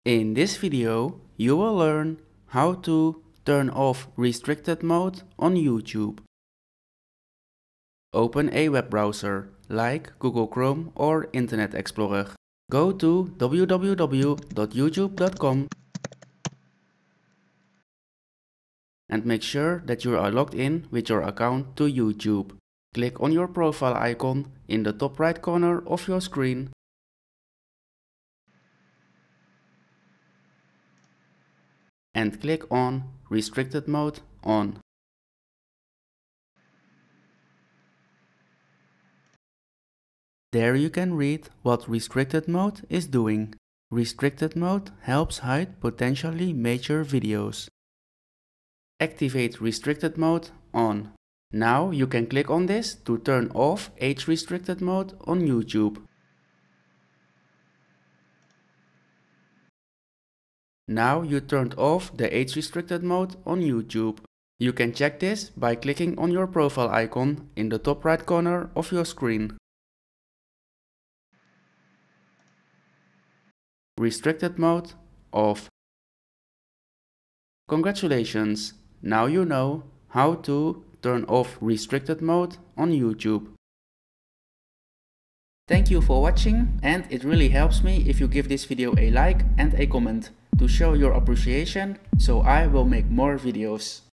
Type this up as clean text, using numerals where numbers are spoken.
In this video, you will learn how to turn off restricted mode on YouTube. Open a web browser like Google Chrome or Internet Explorer. Go to www.youtube.com and make sure that you are logged in with your account to YouTube. Click on your profile icon in the top right corner of your screen and click on Restricted Mode On. There you can read what restricted mode is doing. Restricted mode helps hide potentially major videos. Activate restricted mode on. Now you can click on this to turn off age restricted mode on YouTube. Now you turned off the age restricted mode on YouTube. You can check this by clicking on your profile icon in the top right corner of your screen. Restricted mode off. Congratulations! Now you know how to turn off restricted mode on YouTube. Thank you for watching, and it really helps me if you give this video a like and a comment to show your appreciation, so I will make more videos.